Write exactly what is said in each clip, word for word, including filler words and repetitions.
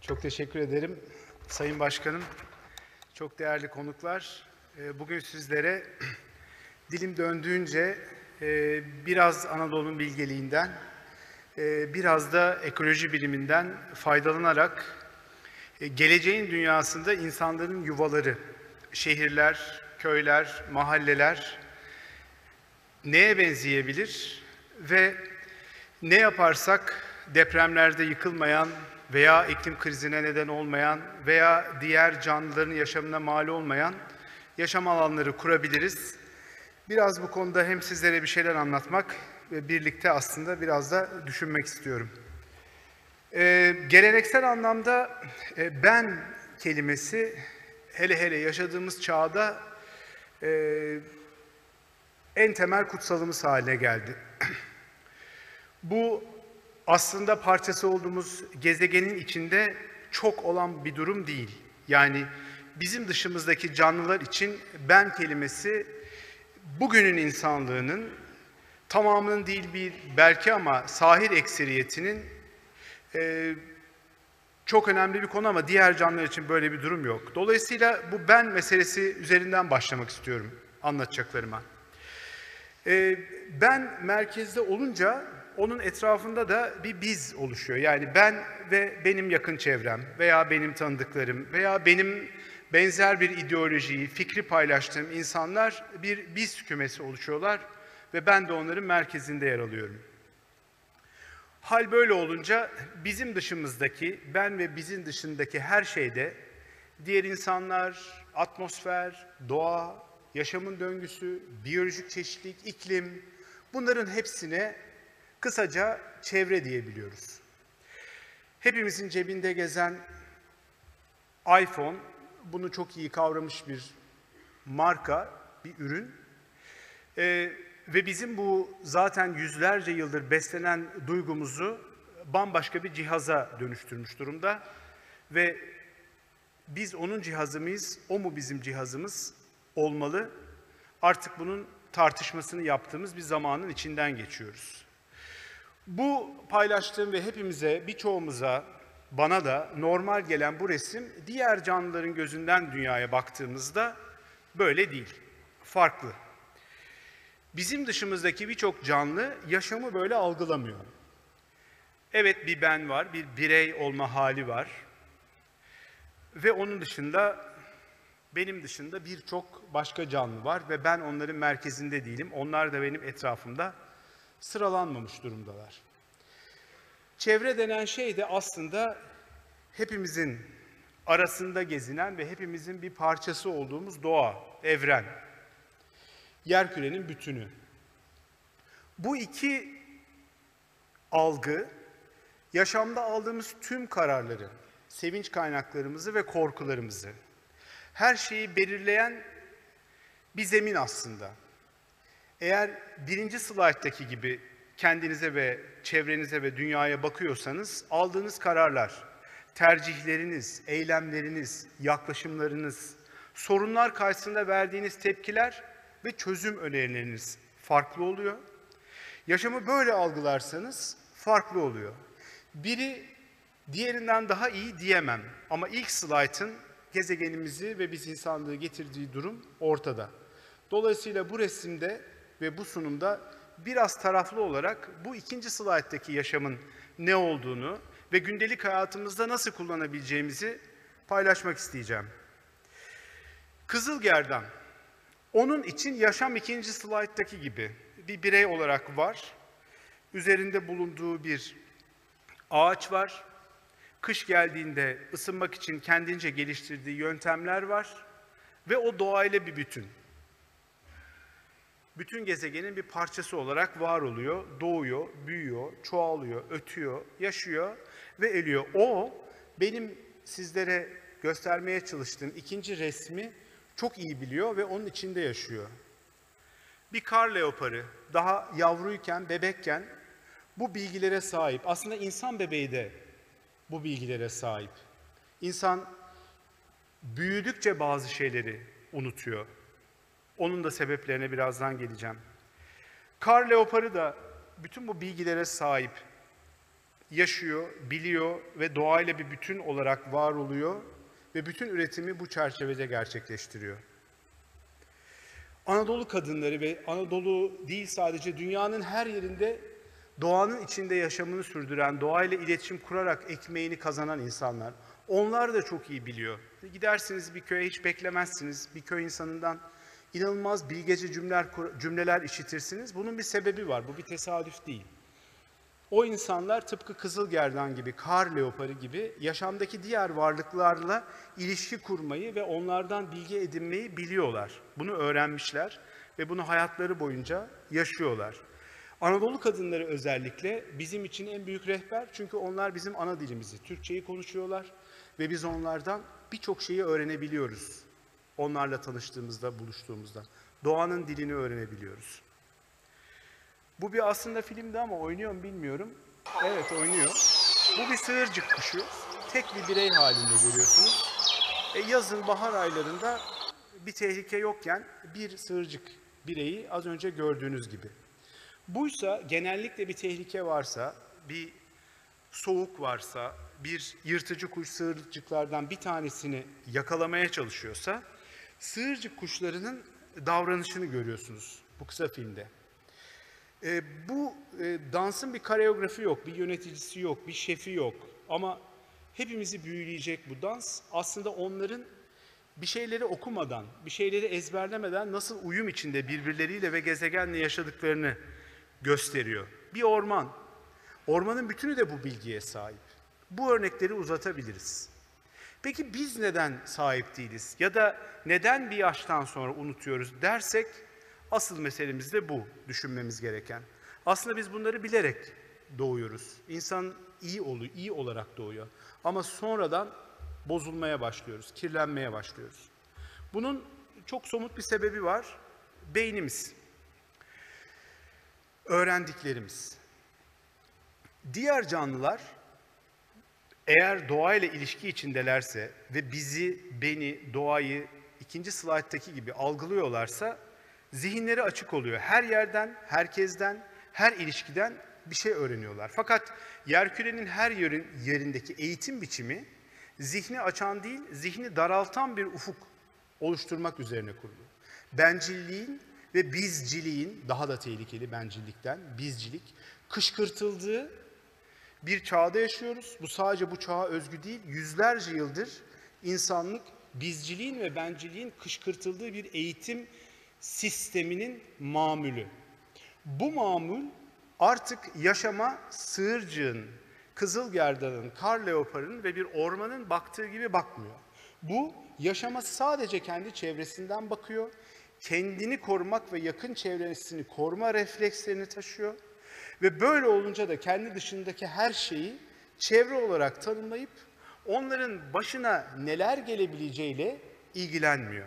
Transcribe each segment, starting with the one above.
Çok teşekkür ederim Sayın Başkanım. Çok değerli konuklar. Bugün sizlere dilim döndüğünce biraz Anadolu'nun bilgeliğinden, biraz da ekoloji biliminden faydalanarak geleceğin dünyasında insanların yuvaları, şehirler, köyler, mahalleler neye benzeyebilir ve ne yaparsak depremlerde yıkılmayan veya iklim krizine neden olmayan veya diğer canlıların yaşamına mal olmayan yaşam alanları kurabiliriz. Biraz bu konuda hem sizlere bir şeyler anlatmak ve birlikte aslında biraz da düşünmek istiyorum. Ee, geleneksel anlamda e, ben kelimesi hele hele yaşadığımız çağda e, en temel kutsalımız haline geldi. Bu aslında parçası olduğumuz gezegenin içinde çok olan bir durum değil. Yani bizim dışımızdaki canlılar için ben kelimesi bugünün insanlığının tamamının değil bir belki ama sahil ekseriyetinin e, çok önemli bir konu ama diğer canlılar için böyle bir durum yok. Dolayısıyla bu ben meselesi üzerinden başlamak istiyorum anlatacaklarıma. E, ben merkezde olunca onun etrafında da bir biz oluşuyor. Yani ben ve benim yakın çevrem veya benim tanıdıklarım veya benim benzer bir ideolojiyi, fikri paylaştığım insanlar bir biz kümesi oluşuyorlar ve ben de onların merkezinde yer alıyorum. Hal böyle olunca bizim dışımızdaki, ben ve bizim dışındaki her şeyde diğer insanlar, atmosfer, doğa, yaşamın döngüsü, biyolojik çeşitlilik, iklim, bunların hepsine kısaca çevre diyebiliyoruz. Hepimizin cebinde gezen iPhone, bunu çok iyi kavramış bir marka, bir ürün. Ee, ve bizim bu zaten yüzlerce yıldır beslenen duygumuzu bambaşka bir cihaza dönüştürmüş durumda. Ve biz onun cihazı mıyız, o mu bizim cihazımız olmalı? Artık bunun tartışmasını yaptığımız bir zamanın içinden geçiyoruz. Bu paylaştığım ve hepimize, birçoğumuza, bana da normal gelen bu resim diğer canlıların gözünden dünyaya baktığımızda böyle değil, farklı. Bizim dışımızdaki birçok canlı yaşamı böyle algılamıyor. Evet, bir ben var, bir birey olma hali var ve onun dışında, benim dışında birçok başka canlı var ve ben onların merkezinde değilim, onlar da benim etrafımda sıralanmamış durumdalar. Çevre denen şey de aslında hepimizin arasında gezinen ve hepimizin bir parçası olduğumuz doğa, evren, yerkürenin bütünü. Bu iki algı, yaşamda aldığımız tüm kararları, sevinç kaynaklarımızı ve korkularımızı, her şeyi belirleyen bir zemin aslında. Eğer birinci slayttaki gibi kendinize ve çevrenize ve dünyaya bakıyorsanız aldığınız kararlar, tercihleriniz, eylemleriniz, yaklaşımlarınız, sorunlar karşısında verdiğiniz tepkiler ve çözüm önerileriniz farklı oluyor. Yaşamı böyle algılarsanız farklı oluyor. Biri diğerinden daha iyi diyemem ama ilk slaytın gezegenimizi ve biz insanlığı getirdiği durum ortada. Dolayısıyla bu resimde ve bu sunumda biraz taraflı olarak bu ikinci slayttaki yaşamın ne olduğunu ve gündelik hayatımızda nasıl kullanabileceğimizi paylaşmak isteyeceğim. Kızılgerdan, onun için yaşam ikinci slayttaki gibi bir birey olarak var. Üzerinde bulunduğu bir ağaç var. Kış geldiğinde ısınmak için kendince geliştirdiği yöntemler var ve o doğayla bir bütün. Bütün gezegenin bir parçası olarak var oluyor, doğuyor, büyüyor, çoğalıyor, ötüyor, yaşıyor ve ölüyor. O, benim sizlere göstermeye çalıştığım ikinci resmi çok iyi biliyor ve onun içinde yaşıyor. Bir kar leoparı, daha yavruyken, bebekken bu bilgilere sahip. Aslında insan bebeği de bu bilgilere sahip. İnsan büyüdükçe bazı şeyleri unutuyor. Onun da sebeplerine birazdan geleceğim. Kar leoparı da bütün bu bilgilere sahip. yaşıyor, biliyor ve doğayla bir bütün olarak var oluyor ve bütün üretimi bu çerçevede gerçekleştiriyor. Anadolu kadınları ve Anadolu değil sadece dünyanın her yerinde doğanın içinde yaşamını sürdüren, doğayla iletişim kurarak ekmeğini kazanan insanlar. Onlar da çok iyi biliyor. Gidersiniz bir köye hiç beklemezsiniz. Bir köy insanından inanılmaz bilgece cümleler, cümleler işitirsiniz. Bunun bir sebebi var. Bu bir tesadüf değil. O insanlar tıpkı kızılgerdan gibi, kar leoparı gibi yaşamdaki diğer varlıklarla ilişki kurmayı ve onlardan bilgi edinmeyi biliyorlar. Bunu öğrenmişler ve bunu hayatları boyunca yaşıyorlar. Anadolu kadınları özellikle bizim için en büyük rehber çünkü onlar bizim ana dilimizi, Türkçeyi konuşuyorlar ve biz onlardan birçok şeyi öğrenebiliyoruz. Onlarla tanıştığımızda, buluştuğumuzda. Doğanın dilini öğrenebiliyoruz. Bu bir aslında filmdi ama oynuyor mu bilmiyorum. Evet oynuyor. Bu bir sığırcık kuşu. Tek bir birey halinde görüyorsunuz. E, yazın bahar aylarında bir tehlike yokken bir sığırcık bireyi az önce gördüğünüz gibi. Buysa genellikle bir tehlike varsa, bir soğuk varsa, bir yırtıcı kuş sığırcıklardan bir tanesini yakalamaya çalışıyorsa, sığırcık kuşlarının davranışını görüyorsunuz bu kısa filmde. E, bu e, dansın bir koreografi yok, bir yöneticisi yok, bir şefi yok. Ama hepimizi büyüleyecek bu dans aslında onların bir şeyleri okumadan, bir şeyleri ezberlemeden nasıl uyum içinde birbirleriyle ve gezegenle yaşadıklarını gösteriyor. Bir orman. Ormanın bütünü de bu bilgiye sahip. Bu örnekleri uzatabiliriz. Peki biz neden sahip değiliz? Ya da neden bir yaştan sonra unutuyoruz dersek, asıl meselemiz de bu düşünmemiz gereken. Aslında biz bunları bilerek doğuyoruz. İnsan iyi oluyor, iyi olarak doğuyor. Ama sonradan bozulmaya başlıyoruz, kirlenmeye başlıyoruz. Bunun çok somut bir sebebi var. Beynimiz. Öğrendiklerimiz. Diğer canlılar eğer doğayla ilişki içindelerse ve bizi, beni, doğayı ikinci slayttaki gibi algılıyorlarsa zihinleri açık oluyor. Her yerden, herkesten, her ilişkiden bir şey öğreniyorlar. Fakat yerkürenin her yerin, yerindeki eğitim biçimi zihni açan değil, zihni daraltan bir ufuk oluşturmak üzerine kurulu. Bencilliğin ve bizciliğin, daha da tehlikeli bencillikten, bizcilik, kışkırtıldığı bir çağda yaşıyoruz. Bu sadece bu çağa özgü değil, yüzlerce yıldır insanlık bizciliğin ve bencilliğin kışkırtıldığı bir eğitim sisteminin mamülü. Bu mamül artık yaşama sığırcığın, kızılgerdanın, kar leoparının ve bir ormanın baktığı gibi bakmıyor. Bu yaşama sadece kendi çevresinden bakıyor, kendini korumak ve yakın çevresini koruma reflekslerini taşıyor ve böyle olunca da kendi dışındaki her şeyi çevre olarak tanımlayıp onların başına neler gelebileceğiyle ilgilenmiyor.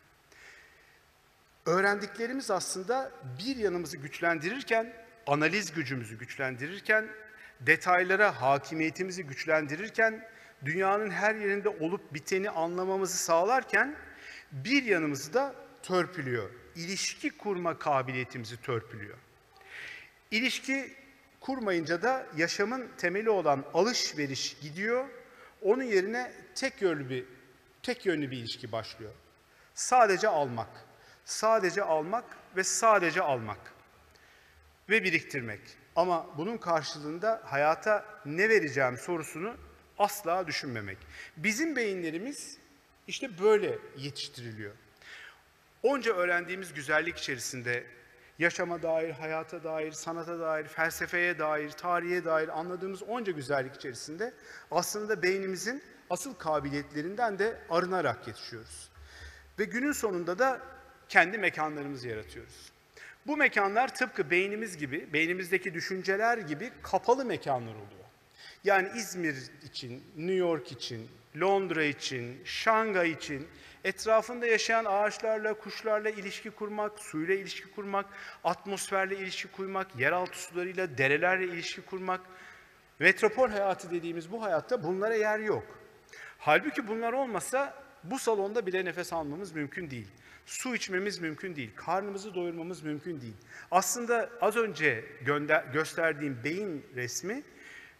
Öğrendiklerimiz aslında bir yanımızı güçlendirirken, analiz gücümüzü güçlendirirken, detaylara hakimiyetimizi güçlendirirken, dünyanın her yerinde olup biteni anlamamızı sağlarken bir yanımızı da törpülüyor. İlişki kurma kabiliyetimizi törpülüyor. İlişki kurmayınca da yaşamın temeli olan alışveriş gidiyor. Onun yerine tek yönlü bir tek yönlü bir ilişki başlıyor. Sadece almak. Sadece almak ve sadece almak. Ve biriktirmek. Ama bunun karşılığında hayata ne vereceğim sorusunu asla düşünmemek. Bizim beyinlerimiz işte böyle yetiştiriliyor. Onca öğrendiğimiz güzellik içerisinde yaşama dair, hayata dair, sanata dair, felsefeye dair, tarihe dair anladığımız onca güzellik içerisinde aslında beynimizin asıl kabiliyetlerinden de arınarak yetişiyoruz. Ve günün sonunda da kendi mekanlarımızı yaratıyoruz. Bu mekanlar tıpkı beynimiz gibi, beynimizdeki düşünceler gibi kapalı mekanlar oluyor. Yani İzmir için, New York için, Londra için, Şangay için etrafında yaşayan ağaçlarla, kuşlarla ilişki kurmak, suyla ilişki kurmak, atmosferle ilişki kurmak, yeraltı sularıyla, derelerle ilişki kurmak. Metropol hayatı dediğimiz bu hayatta bunlara yer yok. Halbuki bunlar olmasa bu salonda bile nefes almamız mümkün değil. Su içmemiz mümkün değil. Karnımızı doyurmamız mümkün değil. Aslında az önce gösterdiğim beyin resmi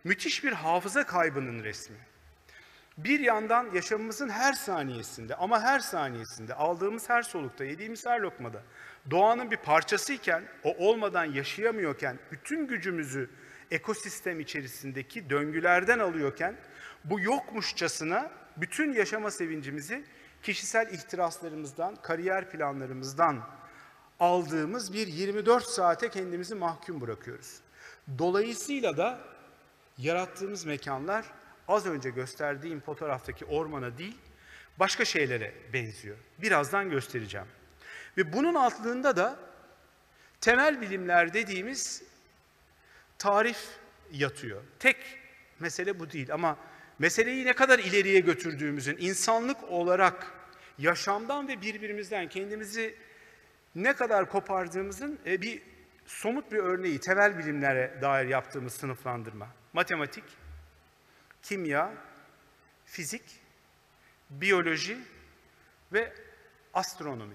Müthiş bir hafıza kaybının resmi. Bir yandan yaşamımızın her saniyesinde ama her saniyesinde, aldığımız her solukta, yediğimiz her lokmada doğanın bir parçasıyken, o olmadan yaşayamıyorken, bütün gücümüzü ekosistem içerisindeki döngülerden alıyorken, bu yokmuşçasına bütün yaşama sevincimizi kişisel ihtiraslarımızdan, kariyer planlarımızdan aldığımız bir yirmi dört saate kendimizi mahkum bırakıyoruz. Dolayısıyla da yarattığımız mekanlar az önce gösterdiğim fotoğraftaki ormana değil, başka şeylere benziyor. Birazdan göstereceğim. Ve bunun altında da temel bilimler dediğimiz tarif yatıyor. Tek mesele bu değil ama meseleyi ne kadar ileriye götürdüğümüzün, insanlık olarak yaşamdan ve birbirimizden kendimizi ne kadar kopardığımızın bir somut bir örneği, temel bilimlere dair yaptığımız sınıflandırma. Matematik, kimya, fizik, biyoloji ve astronomi.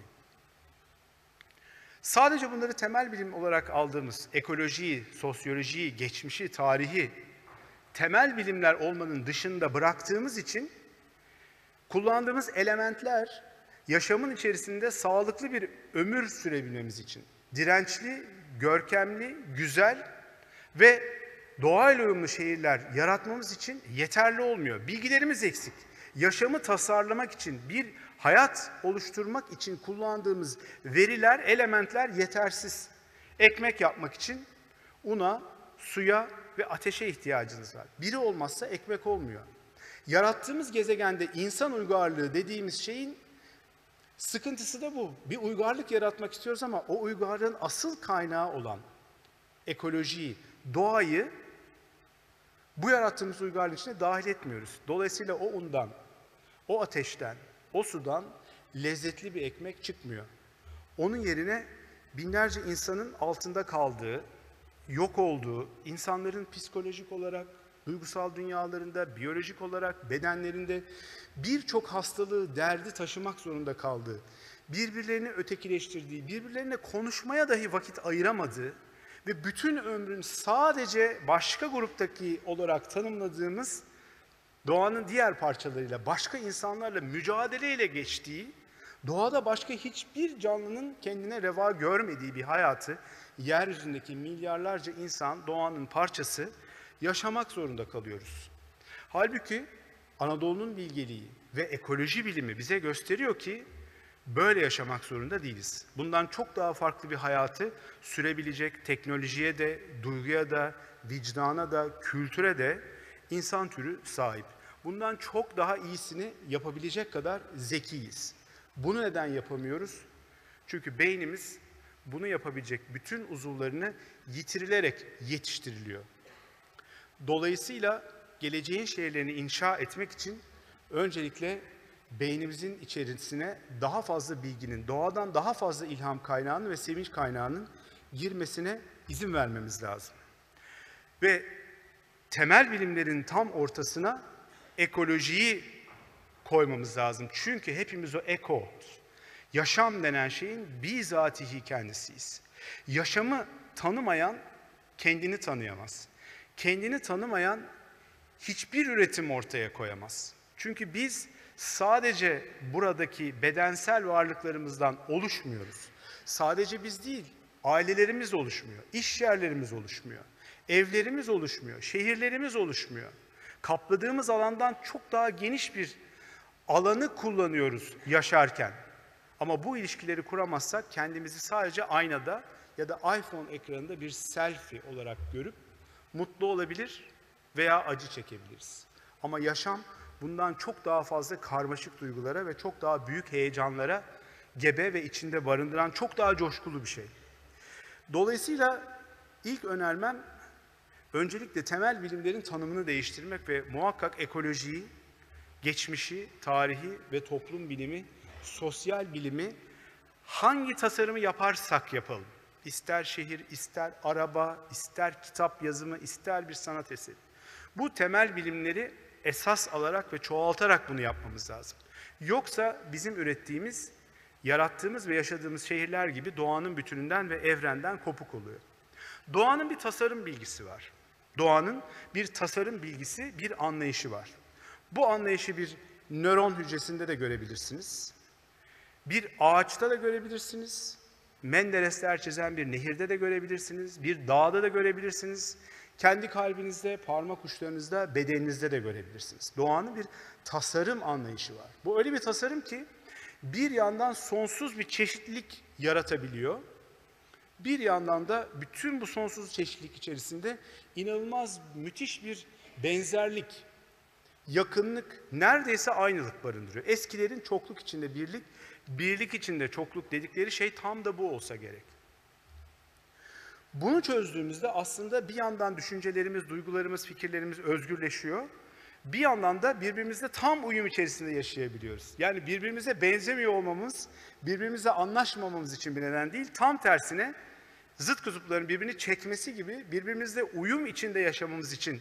Sadece bunları temel bilim olarak aldığımız ekolojiyi, sosyolojiyi, geçmişi, tarihi temel bilimler olmanın dışında bıraktığımız için kullandığımız elementler yaşamın içerisinde sağlıklı bir ömür sürebilmemiz için dirençli, görkemli, güzel ve doğayla uyumlu şehirler yaratmamız için yeterli olmuyor. Bilgilerimiz eksik. Yaşamı tasarlamak için, bir hayat oluşturmak için kullandığımız veriler, elementler yetersiz. Ekmek yapmak için una, suya ve ateşe ihtiyacınız var. Biri olmazsa ekmek olmuyor. Yarattığımız gezegende insan uygarlığı dediğimiz şeyin sıkıntısı da bu. Bir uygarlık yaratmak istiyoruz ama o uygarlığın asıl kaynağı olan ekolojiyi, doğayı bu yarattığımız uygarlık içine dahil etmiyoruz. Dolayısıyla o undan, o ateşten, o sudan lezzetli bir ekmek çıkmıyor. Onun yerine binlerce insanın altında kaldığı, yok olduğu, insanların psikolojik olarak, duygusal dünyalarında, biyolojik olarak, bedenlerinde birçok hastalığı, derdi taşımak zorunda kaldığı, birbirlerini ötekileştirdiği, birbirlerine konuşmaya dahi vakit ayıramadığı ve bütün ömrün sadece başka gruptaki olarak tanımladığımız doğanın diğer parçalarıyla, başka insanlarla mücadeleyle geçtiği, doğada başka hiçbir canlının kendine reva görmediği bir hayatı, yeryüzündeki milyarlarca insan doğanın parçası yaşamak zorunda kalıyoruz. Halbuki Anadolu'nun bilgeliği ve ekoloji bilimi bize gösteriyor ki böyle yaşamak zorunda değiliz. Bundan çok daha farklı bir hayatı sürebilecek teknolojiye de, duyguya da, vicdana da, kültüre de insan türü sahip. Bundan çok daha iyisini yapabilecek kadar zekiyiz. Bunu neden yapamıyoruz? Çünkü beynimiz bunu yapabilecek bütün uzuvlarını yitirilerek yetiştiriliyor. Dolayısıyla geleceğin şehirlerini inşa etmek için öncelikle beynimizin içerisine daha fazla bilginin, doğadan daha fazla ilham kaynağının ve sevinç kaynağının girmesine izin vermemiz lazım. Ve temel bilimlerin tam ortasına ekolojiyi koymamız lazım. Çünkü hepimiz o eko, yaşam denen şeyin bizatihi kendisiyiz. Yaşamı tanımayan kendini tanıyamaz. Kendini tanımayan hiçbir üretim ortaya koyamaz. Çünkü biz sadece buradaki bedensel varlıklarımızdan oluşmuyoruz. Sadece biz değil, ailelerimiz oluşmuyor, iş yerlerimiz oluşmuyor, evlerimiz oluşmuyor, şehirlerimiz oluşmuyor. Kapladığımız alandan çok daha geniş bir alanı kullanıyoruz yaşarken. Ama bu ilişkileri kuramazsak kendimizi sadece aynada ya da iPhone ekranında bir selfie olarak görüp mutlu olabilir veya acı çekebiliriz. Ama yaşam bundan çok daha fazla karmaşık duygulara ve çok daha büyük heyecanlara gebe ve içinde barındıran çok daha coşkulu bir şey. Dolayısıyla ilk önermem öncelikle temel bilimlerin tanımını değiştirmek ve muhakkak ekolojiyi, geçmişi, tarihi ve toplum bilimi, sosyal bilimi hangi tasarımı yaparsak yapalım. İster şehir, ister araba, ister kitap yazımı, ister bir sanat eseri. Bu temel bilimleri esas alarak ve çoğaltarak bunu yapmamız lazım. Yoksa bizim ürettiğimiz, yarattığımız ve yaşadığımız şehirler gibi doğanın bütününden ve evrenden kopuk oluyor. Doğanın bir tasarım bilgisi var. Doğanın bir tasarım bilgisi, bir anlayışı var. Bu anlayışı bir nöron hücresinde de görebilirsiniz. Bir ağaçta da görebilirsiniz. Menderesler çizen bir nehirde de görebilirsiniz. Bir dağda da görebilirsiniz. Kendi kalbinizde, parmak uçlarınızda, bedeninizde de görebilirsiniz. Doğanın bir tasarım anlayışı var. Bu öyle bir tasarım ki bir yandan sonsuz bir çeşitlilik yaratabiliyor. Bir yandan da bütün bu sonsuz çeşitlilik içerisinde inanılmaz müthiş bir benzerlik, yakınlık, neredeyse aynılık barındırıyor. Eskilerin çokluk içinde birlik, birlik içinde çokluk dedikleri şey tam da bu olsa gerek. Bunu çözdüğümüzde aslında bir yandan düşüncelerimiz, duygularımız, fikirlerimiz özgürleşiyor. Bir yandan da birbirimizle tam uyum içerisinde yaşayabiliyoruz. Yani birbirimize benzemiyor olmamız, birbirimize anlaşmamamız için bir neden değil, tam tersine zıt kutupların birbirini çekmesi gibi birbirimizle uyum içinde yaşamamız için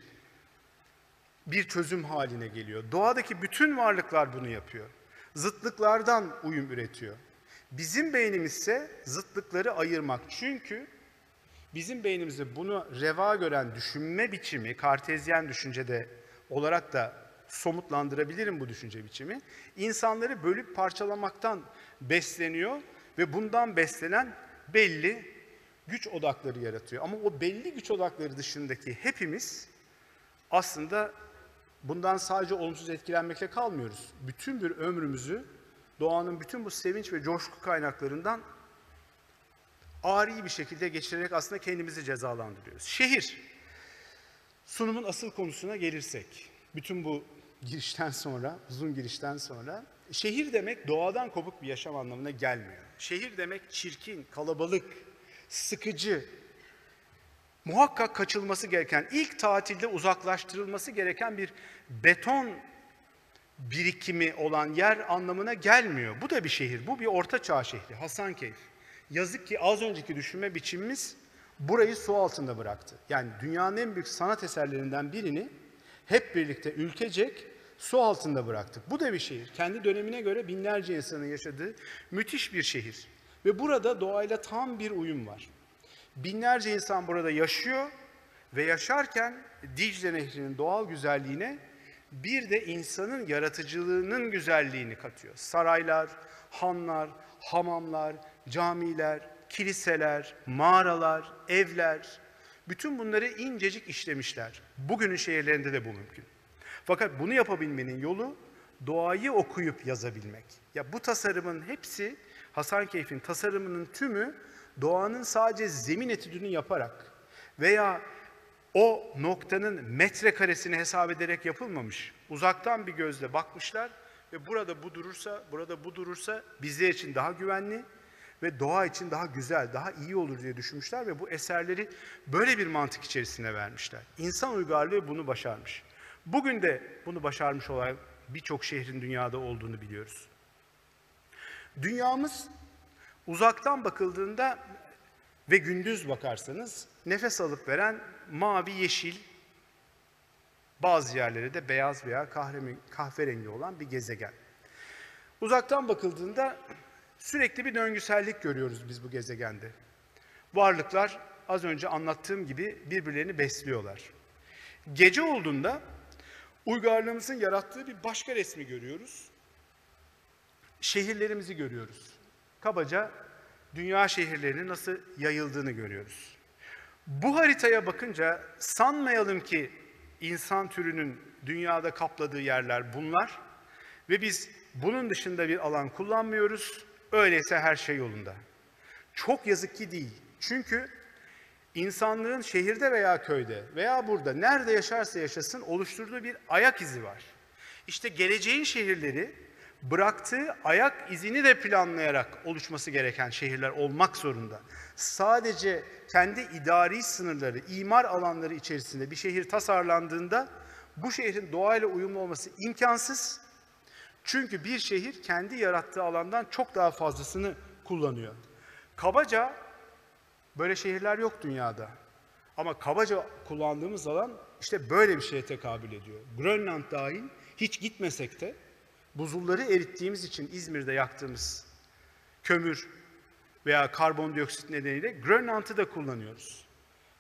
bir çözüm haline geliyor. Doğadaki bütün varlıklar bunu yapıyor. Zıtlıklardan uyum üretiyor. Bizim beynimiz ise zıtlıkları ayırmak. Çünkü bizim beynimizde bunu reva gören düşünme biçimi, kartezyen düşüncede olarak da somutlandırabilirim bu düşünce biçimi, insanları bölüp parçalamaktan besleniyor ve bundan beslenen belli güç odakları yaratıyor. Ama o belli güç odakları dışındaki hepimiz aslında bundan sadece olumsuz etkilenmekle kalmıyoruz. Bütün bir ömrümüzü doğanın bütün bu sevinç ve coşku kaynaklarından ari bir şekilde geçirerek aslında kendimizi cezalandırıyoruz. Şehir. Sunumun asıl konusuna gelirsek, bütün bu girişten sonra, uzun girişten sonra, şehir demek doğadan kopuk bir yaşam anlamına gelmiyor. Şehir demek çirkin, kalabalık, sıkıcı, muhakkak kaçılması gereken, ilk tatilde uzaklaştırılması gereken bir beton birikimi olan yer anlamına gelmiyor. Bu da bir şehir, bu bir ortaçağ şehri, Hasankeyf. Yazık ki az önceki düşünme biçimimiz burayı su altında bıraktı. Yani dünyanın en büyük sanat eserlerinden birini hep birlikte ülkecek su altında bıraktık. Bu da bir şehir. Kendi dönemine göre binlerce insanın yaşadığı müthiş bir şehir. Ve burada doğayla tam bir uyum var. Binlerce insan burada yaşıyor ve yaşarken Dicle Nehri'nin doğal güzelliğine bir de insanın yaratıcılığının güzelliğini katıyor. Saraylar, hanlar, hamamlar, camiler, kiliseler, mağaralar, evler, bütün bunları incecik işlemişler. Bugünün şehirlerinde de bu mümkün. Fakat bunu yapabilmenin yolu doğayı okuyup yazabilmek. Ya bu tasarımın hepsi, Hasankeyf'in tasarımının tümü doğanın sadece zemin etüdünü yaparak veya o noktanın metrekaresini hesap ederek yapılmamış. Uzaktan bir gözle bakmışlar ve burada bu durursa, burada bu durursa bizler için daha güvenli ve doğa için daha güzel, daha iyi olur diye düşünmüşler ve bu eserleri böyle bir mantık içerisine vermişler. İnsan uygarlığı bunu başarmış. Bugün de bunu başarmış olan birçok şehrin dünyada olduğunu biliyoruz. Dünyamız uzaktan bakıldığında ve gündüz bakarsanız nefes alıp veren mavi, yeşil, bazı yerlere de beyaz veya kahverengi olan bir gezegen. Uzaktan bakıldığında sürekli bir döngüsellik görüyoruz biz bu gezegende. Varlıklar az önce anlattığım gibi birbirlerini besliyorlar. Gece olduğunda uygarlığımızın yarattığı bir başka resmi görüyoruz. Şehirlerimizi görüyoruz. Kabaca dünya şehirlerinin nasıl yayıldığını görüyoruz. Bu haritaya bakınca sanmayalım ki insan türünün dünyada kapladığı yerler bunlar ve biz bunun dışında bir alan kullanmıyoruz. Öyleyse her şey yolunda. Çok yazık ki değil. Çünkü insanlığın şehirde veya köyde veya burada nerede yaşarsa yaşasın oluşturduğu bir ayak izi var. İşte geleceğin şehirleri bıraktığı ayak izini de planlayarak oluşması gereken şehirler olmak zorunda. Sadece kendi idari sınırları, imar alanları içerisinde bir şehir tasarlandığında bu şehrin doğayla uyumlu olması imkansız. Çünkü bir şehir kendi yarattığı alandan çok daha fazlasını kullanıyor. Kabaca böyle şehirler yok dünyada. Ama kabaca kullandığımız alan işte böyle bir şeye tekabül ediyor. Grönland dahil hiç gitmesek de buzulları erittiğimiz için İzmir'de yaktığımız kömür veya karbondioksit nedeniyle Grönland'ı da kullanıyoruz.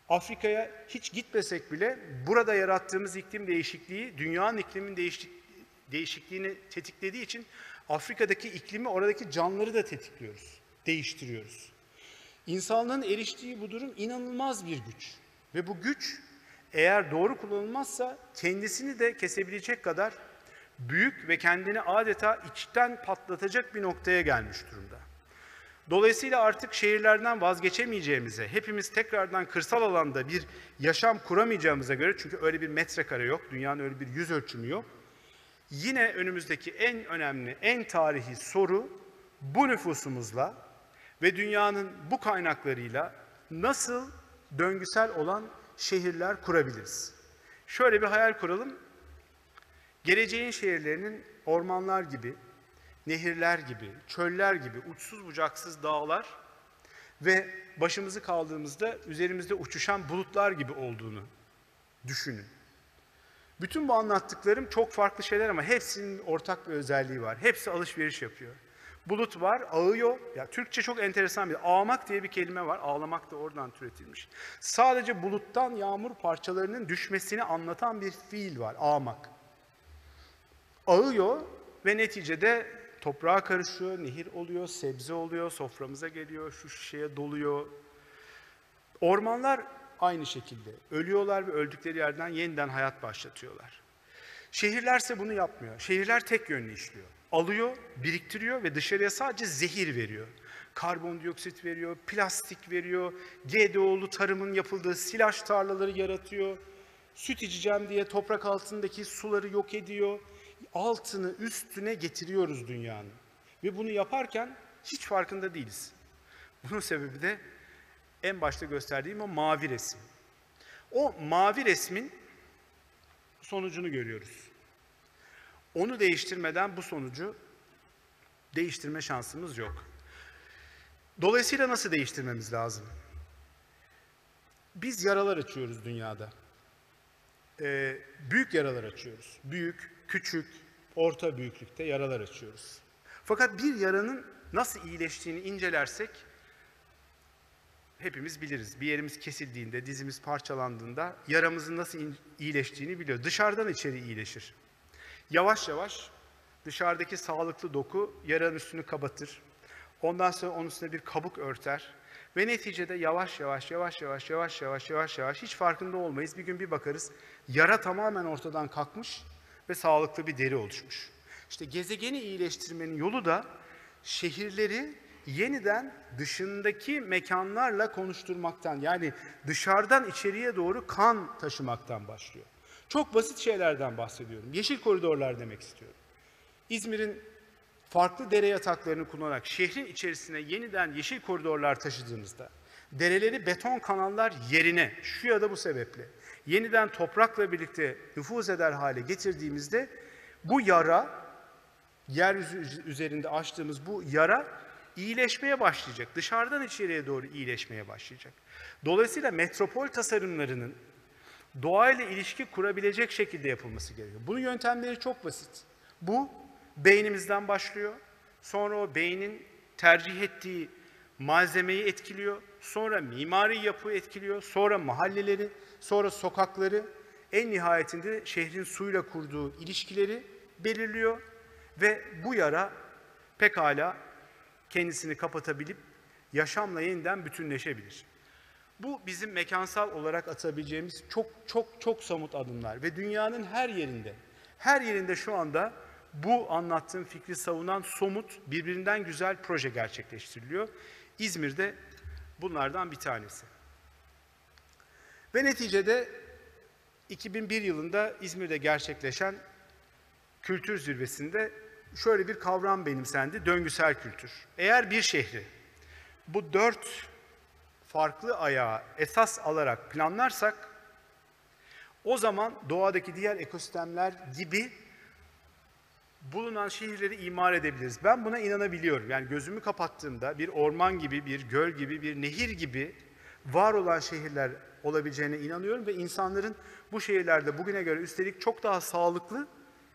Afrika'ya hiç gitmesek bile burada yarattığımız iklim değişikliği dünyanın iklimin değişik, değişikliğini tetiklediği için Afrika'daki iklimi, oradaki canlıları da tetikliyoruz, değiştiriyoruz. İnsanlığın eriştiği bu durum inanılmaz bir güç. Ve bu güç eğer doğru kullanılmazsa kendisini de kesebilecek kadar büyük ve kendini adeta içten patlatacak bir noktaya gelmiş durumda. Dolayısıyla artık şehirlerden vazgeçemeyeceğimize, hepimiz tekrardan kırsal alanda bir yaşam kuramayacağımıza göre, çünkü öyle bir metrekare yok, dünyanın öyle bir yüz ölçümü yok. Yine önümüzdeki en önemli, en tarihi soru bu nüfusumuzla ve dünyanın bu kaynaklarıyla nasıl döngüsel olan şehirler kurabiliriz? Şöyle bir hayal kuralım. Geleceğin şehirlerinin ormanlar gibi, nehirler gibi, çöller gibi, uçsuz bucaksız dağlar ve başımızı kaldığımızda üzerimizde uçuşan bulutlar gibi olduğunu düşünün. Bütün bu anlattıklarım çok farklı şeyler ama hepsinin ortak bir özelliği var. Hepsi alışveriş yapıyor. Bulut var, ağıyor. Ya Türkçe çok enteresan bir, ağmak diye bir kelime var. Ağlamak da oradan türetilmiş. Sadece buluttan yağmur parçalarının düşmesini anlatan bir fiil var, ağmak. Ağıyor ve neticede toprağa karışıyor, nehir oluyor, sebze oluyor, soframıza geliyor, şu şişeye doluyor. Ormanlar aynı şekilde ölüyorlar ve öldükleri yerden yeniden hayat başlatıyorlar. Şehirlerse bunu yapmıyor. Şehirler tek yönlü işliyor. Alıyor, biriktiriyor ve dışarıya sadece zehir veriyor. Karbondioksit veriyor, plastik veriyor, G D O'lu tarımın yapıldığı silaj tarlaları yaratıyor. Süt içeceğim diye toprak altındaki suları yok ediyor. Altını üstüne getiriyoruz dünyanın. Ve bunu yaparken hiç farkında değiliz. Bunun sebebi de en başta gösterdiğim o mavi resim. O mavi resmin sonucunu görüyoruz. Onu değiştirmeden bu sonucu değiştirme şansımız yok. Dolayısıyla nasıl değiştirmemiz lazım? Biz yaralar açıyoruz dünyada. Ee, büyük yaralar açıyoruz. Büyük, küçük, orta büyüklükte yaralar açıyoruz. Fakat bir yaranın nasıl iyileştiğini incelersek hepimiz biliriz. Bir yerimiz kesildiğinde, dizimiz parçalandığında yaramızın nasıl iyileştiğini biliyor. Dışarıdan içeri iyileşir. Yavaş yavaş dışarıdaki sağlıklı doku yaranın üstünü kapatır. Ondan sonra onun üstüne bir kabuk örter. Ve neticede yavaş yavaş, yavaş yavaş, yavaş yavaş, yavaş yavaş hiç farkında olmayız. Bir gün bir bakarız, yara tamamen ortadan kalkmış ve sağlıklı bir deri oluşmuş. İşte gezegeni iyileştirmenin yolu da şehirleri yeniden dışındaki mekanlarla konuşturmaktan, yani dışarıdan içeriye doğru kan taşımaktan başlıyor. Çok basit şeylerden bahsediyorum. Yeşil koridorlar demek istiyorum. İzmir'in farklı dere yataklarını kullanarak şehrin içerisine yeniden yeşil koridorlar taşıdığımızda, dereleri beton kanallar yerine, şu ya da bu sebeple, yeniden toprakla birlikte nüfuz eder hale getirdiğimizde, bu yara, yeryüzü üzerinde açtığımız bu yara iyileşmeye başlayacak. Dışarıdan içeriye doğru iyileşmeye başlayacak. Dolayısıyla metropol tasarımlarının doğayla ilişki kurabilecek şekilde yapılması gerekiyor. Bunun yöntemleri çok basit. Bu beynimizden başlıyor. Sonra o beynin tercih ettiği malzemeyi etkiliyor. Sonra mimari yapıyı etkiliyor. Sonra mahalleleri, sonra sokakları, en nihayetinde şehrin suyla kurduğu ilişkileri belirliyor. Ve bu yara pekala kendisini kapatabilip yaşamla yeniden bütünleşebilir. Bu bizim mekansal olarak atabileceğimiz çok çok çok somut adımlar ve dünyanın her yerinde, her yerinde şu anda bu anlattığım fikri savunan somut, birbirinden güzel proje gerçekleştiriliyor. İzmir'de bunlardan bir tanesi. Ve neticede iki bin bir yılında İzmir'de gerçekleşen kültür zirvesinde şöyle bir kavram benimsendi, döngüsel kültür. Eğer bir şehri bu dört farklı ayağı esas alarak planlarsak, o zaman doğadaki diğer ekosistemler gibi bulunan şehirleri imar edebiliriz. Ben buna inanabiliyorum. Yani gözümü kapattığımda bir orman gibi, bir göl gibi, bir nehir gibi var olan şehirler olabileceğine inanıyorum ve insanların bu şehirlerde bugüne göre üstelik çok daha sağlıklı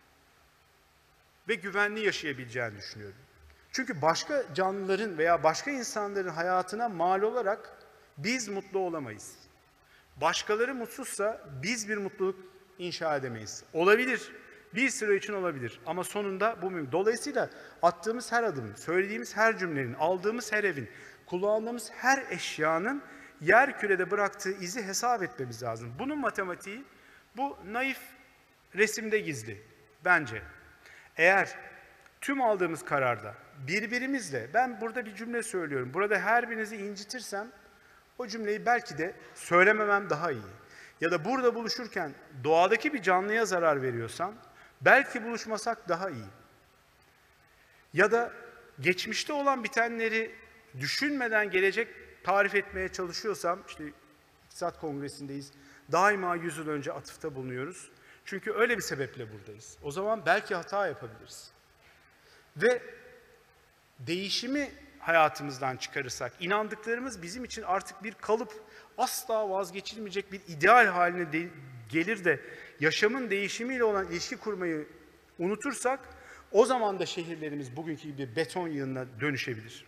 ve güvenli yaşayabileceğini düşünüyorum. Çünkü başka canlıların veya başka insanların hayatına mal olarak biz mutlu olamayız. Başkaları mutsuzsa biz bir mutluluk inşa edemeyiz. Olabilir. Bir süre için olabilir ama sonunda bu mümkün. Dolayısıyla attığımız her adım, söylediğimiz her cümlenin, aldığımız her evin, kullandığımız her eşyanın yer kürede bıraktığı izi hesap etmemiz lazım. Bunun matematiği bu naif resimde gizli bence. Eğer tüm aldığımız kararda birbirimizle, ben burada bir cümle söylüyorum, burada her birinizi incitirsem o cümleyi belki de söylememem daha iyi. Ya da burada buluşurken doğadaki bir canlıya zarar veriyorsam belki buluşmasak daha iyi. Ya da geçmişte olan bitenleri düşünmeden gelecek tarif etmeye çalışıyorsam, işte İktisat Kongresi'ndeyiz, daima yüz yıl önce atıfta bulunuyoruz. Çünkü öyle bir sebeple buradayız. O zaman belki hata yapabiliriz. Ve değişimi hayatımızdan çıkarırsak, inandıklarımız bizim için artık bir kalıp, asla vazgeçilmeyecek bir ideal haline de gelir de yaşamın değişimiyle olan ilişki kurmayı unutursak, o zaman da şehirlerimiz bugünkü gibi beton yığınına dönüşebilir.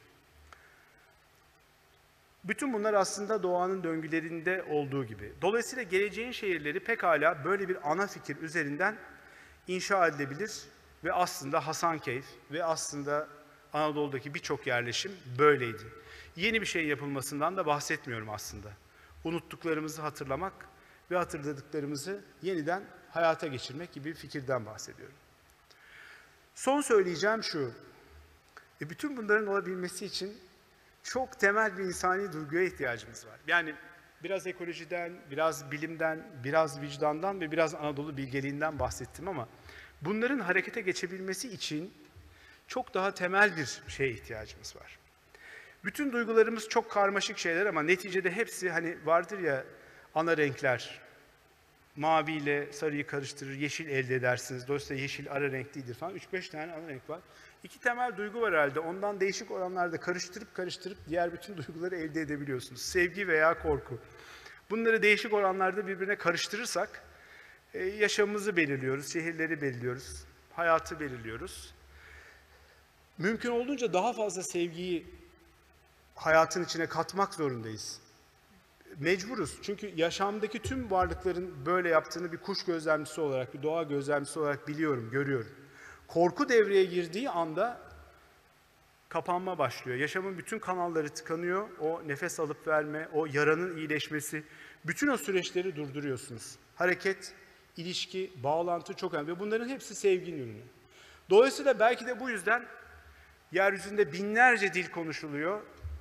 Bütün bunlar aslında doğanın döngülerinde olduğu gibi. Dolayısıyla geleceğin şehirleri pekala böyle bir ana fikir üzerinden inşa edilebilir ve aslında Hasankeyf ve aslında Anadolu'daki birçok yerleşim böyleydi. Yeni bir şey yapılmasından da bahsetmiyorum aslında. Unuttuklarımızı hatırlamak ve hatırladıklarımızı yeniden hayata geçirmek gibi bir fikirden bahsediyorum. Son söyleyeceğim şu, e bütün bunların olabilmesi için çok temel bir insani duyguya ihtiyacımız var. Yani biraz ekolojiden, biraz bilimden, biraz vicdandan ve biraz Anadolu bilgeliğinden bahsettim ama bunların harekete geçebilmesi için çok daha temel bir şeye ihtiyacımız var. Bütün duygularımız çok karmaşık şeyler ama neticede hepsi hani vardır ya ana renkler. Mavi ile sarıyı karıştırır, yeşil elde edersiniz. Dolayısıyla yeşil ara renklidir falan. Üç beş tane ana renk var. İki temel duygu var herhalde. Ondan değişik oranlarda karıştırıp karıştırıp diğer bütün duyguları elde edebiliyorsunuz. Sevgi veya korku. Bunları değişik oranlarda birbirine karıştırırsak yaşamımızı belirliyoruz, şehirleri belirliyoruz, hayatı belirliyoruz. Mümkün olduğunca daha fazla sevgiyi hayatın içine katmak zorundayız. Mecburuz. Çünkü yaşamdaki tüm varlıkların böyle yaptığını bir kuş gözlemcisi olarak, bir doğa gözlemcisi olarak biliyorum, görüyorum. Korku devreye girdiği anda kapanma başlıyor. Yaşamın bütün kanalları tıkanıyor. O nefes alıp verme, o yaranın iyileşmesi, bütün o süreçleri durduruyorsunuz. Hareket, ilişki, bağlantı çok önemli. Ve bunların hepsi sevginin ürünü. Dolayısıyla belki de bu yüzden yeryüzünde binlerce dil konuşuluyor.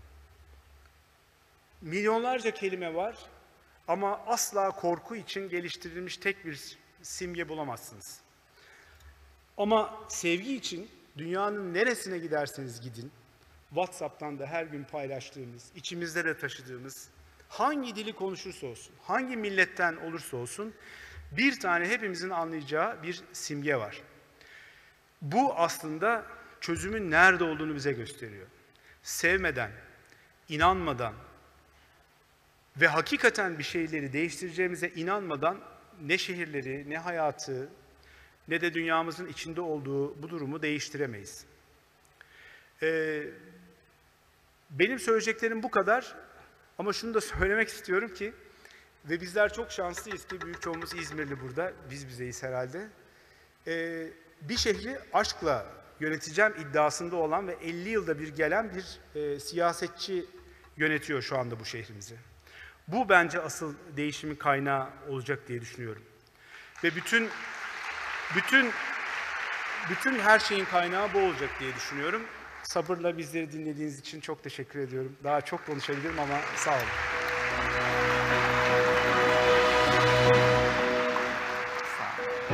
Milyonlarca kelime var ama asla korku için geliştirilmiş tek bir simge bulamazsınız. Ama sevgi için dünyanın neresine giderseniz gidin, WhatsApp'tan da her gün paylaştığımız, içimizde de taşıdığımız, hangi dili konuşursa olsun, hangi milletten olursa olsun, bir tane hepimizin anlayacağı bir simge var. Bu aslında çözümün nerede olduğunu bize gösteriyor. Sevmeden, inanmadan ve hakikaten bir şeyleri değiştireceğimize inanmadan ne şehirleri, ne hayatı, ne de dünyamızın içinde olduğu bu durumu değiştiremeyiz. Ee, benim söyleyeceklerim bu kadar ama şunu da söylemek istiyorum ki ve bizler çok şanslıyız ki büyük çoğumuz İzmirli burada, biz bizeyiz herhalde. Ee, bir şehri aşkla yöneteceğim iddiasında olan ve elli yılda bir gelen bir e, siyasetçi yönetiyor şu anda bu şehrimizi. Bu bence asıl değişimin kaynağı olacak diye düşünüyorum. Ve bütün bütün bütün her şeyin kaynağı bu olacak diye düşünüyorum. Sabırla bizleri dinlediğiniz için çok teşekkür ediyorum. Daha çok konuşabilirim ama sağ olun.